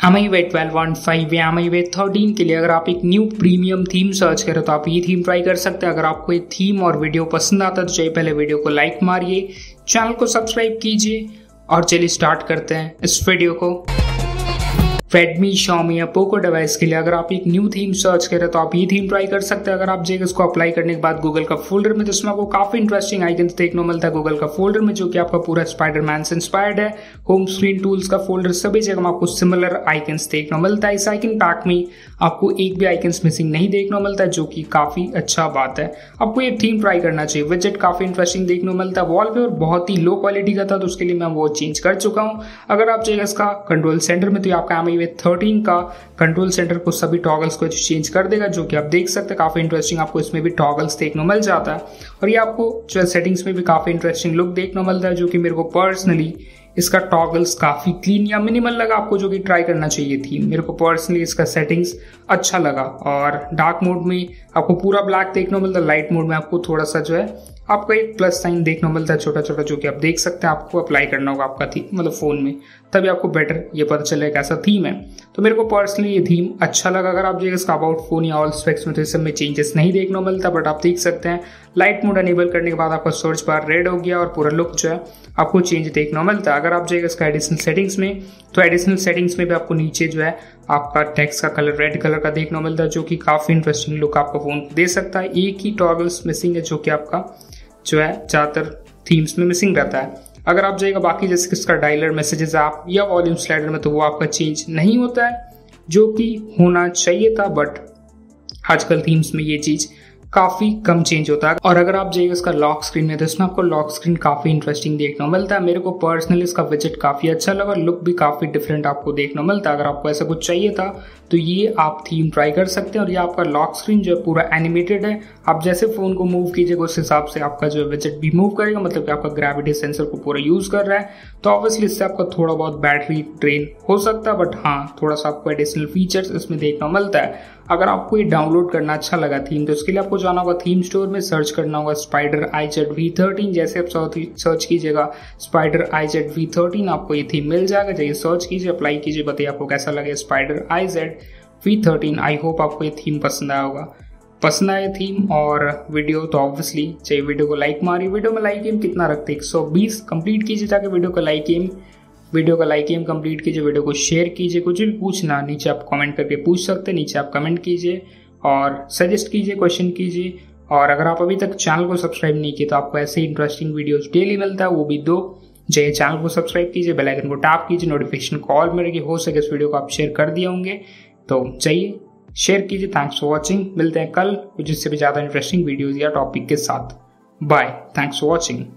MIUI 12.5 या MIUI 13 के लिए अगर आप एक न्यू प्रीमियम थीम सर्च करें तो आप ये थीम ट्राई कर सकते हैं। अगर आपको ये थीम और वीडियो पसंद आता है तो चाहिए पहले वीडियो को लाइक मारिए, चैनल को सब्सक्राइब कीजिए और चलिए स्टार्ट करते हैं इस वीडियो को। Redmi, Xiaomi या Poco डिवाइस के लिए अगर आप एक न्यू थीम सर्च करें तो आप ये थीम ट्राई कर सकते हैं। अगर आप जाएगा इसको अप्लाई करने के बाद गूगल का फोल्डर में, जिसमें आपको काफी इंटरेस्टिंग आइकन्स देखने को मिलता है गूगल का फोल्डर में, जो कि आपका पूरा स्पाइडरमैन से इंस्पायर्ड है। होम स्क्रीन, टूल्स का फोल्डर, सभी जगह आपको सिमिलर आइकन्स देखने को मिलता है। इस आइकन पैक में आपको एक भी आइकन्स मिसिंग नहीं देखने को मिलता है, जो कि काफी अच्छा बात है। आपको ये थीम ट्राई करना चाहिए। विजेट काफी इंटरेस्टिंग देखने को मिलता है। वॉलपेपर बहुत ही लो क्वालिटी का था तो उसके लिए मैं वो चेंज कर चुका हूँ। अगर आप जाएगा इसका कंट्रोल सेंटर में तो आपका MIUI 13 का कंट्रोल सेंटर को सभी टॉगल्स को चेंज कर देगा, जो कि आप देख सकते हैं। काफी इंटरेस्टिंग आपको इसमें भी टॉगल्स देखने को मिल जाता है और ये आपको जो सेटिंग्स में भी काफी इंटरेस्टिंग लुक देखने को मिलता है, जो कि मेरे को पर्सनली इसका टॉगल्स काफी क्लीन या मिनिमल लगा। आपको जो कि ट्राई करना चाहिए थी। मेरे को पर्सनली इसका सेटिंग्स अच्छा लगा और डार्क मोड में आपको पूरा ब्लैक देखने को मिलता है। लाइट मोड में आपको थोड़ा सा जो है आपको एक प्लस साइन देखने को मिलता है छोटा छोटा, जो कि आप देख सकते हैं। आपको अप्लाई करना होगा आपका थीम मतलब फोन में, तभी आपको बेटर ये पता चलेगा कैसा थीम है। तो मेरे को पर्सनली ये थीम अच्छा लगा। अगर आप जाइए इसका अबाउट फोन या ऑल स्पेक्स में तो इस सब में चेंजेस नहीं देखने को मिलता, बट आप देख सकते हैं लाइट मोड अनेबल करने के बाद आपका सर्च बार रेड हो गया और पूरा लुक जो है आपको चेंज देखने को मिलता है। अगर आप जाइएगा इसका एडिशनल सेटिंग्स में तो एडिशनल सेटिंग्स में भी आपको नीचे जो है आपका टेक्स्ट का कलर रेड कलर का देखने को मिलता है, जो कि काफी इंटरेस्टिंग लुक आपका फोन दे सकता है। एक ही टॉगल्स मिसिंग है, जो कि आपका जो है ज्यादातर थीम्स में मिसिंग रहता है। अगर आप जाइएगा बाकी जैसे इसका डायलर, मैसेजेस ऐप या वॉल्यूम स्लाइडर में तो वो आपका चेंज नहीं होता है, जो कि होना चाहिए था, बट आजकल थीम्स में ये चीज काफी कम चेंज होता है। और अगर आप जाइएगा इसका लॉक स्क्रीन में तो इसमें आपको लॉक स्क्रीन काफी इंटरेस्टिंग देखने को मिलता है। मेरे को पर्सनली इसका विजेट काफी अच्छा लगा और लुक भी काफी डिफरेंट आपको देखने को मिलता है। अगर आपको ऐसा कुछ चाहिए था तो ये आप थीम ट्राई कर सकते हैं। और ये आपका लॉक स्क्रीन जो है पूरा एनिमेटेड है। आप जैसे फोन को मूव कीजिएगा उस हिसाब से आपका जो है विजेट भी मूव करेगा, मतलब कि आपका ग्रेविटी सेंसर को पूरा यूज कर रहा है। तो ऑब्वियसली इससे आपका थोड़ा बहुत बैटरी ड्रेन हो सकता है, बट हाँ थोड़ा सा आपको एडिशनल फीचर्स इसमें देखने को मिलता है। अगर आपको ये डाउनलोड करना अच्छा लगा थीम तो इसके लिए आपको जाना होगा थीम स्टोर में, सर्च करना होगा स्पाइडर IZ V13। जैसे आप सर्च कीजिएगा स्पाइडर IZ V13 आपको ये थीम मिल जाएगा। जाइए सर्च कीजिए, अप्लाई कीजिए, बताइए आपको कैसा लगे spider IZ V13। I hope आपको ये थीम पसंद आया होगा। पसंद आया थीम और वीडियो तो ऑब्वियसली चाहिए वीडियो को लाइक मारिए। वीडियो में लाइक एम कितना रखते 120 कंप्लीट कीजिए ताकि वीडियो का लाइक एम कंप्लीट कीजिए। वीडियो को शेयर कीजिए। कुछ भी पूछना नीचे आप कमेंट करके पूछ सकते हैं। नीचे आप कमेंट कीजिए और सजेस्ट कीजिए, क्वेश्चन कीजिए। और अगर आप अभी तक चैनल को सब्सक्राइब नहीं किए तो आपको ऐसे इंटरेस्टिंग वीडियोस डेली मिलता है, वो भी 2। जाइए चैनल को सब्सक्राइब कीजिए, बेल आइकन को टैप कीजिए, नोटिफिकेशन कॉल में रखिए। हो सके इस वीडियो को आप शेयर कर दिए होंगे तो चाहिए शेयर कीजिए। Thanks for watching. मिलते हैं कल कुछ इससे भी ज्यादा इंटरेस्टिंग वीडियोज या टॉपिक के साथ। Bye, thanks for watching.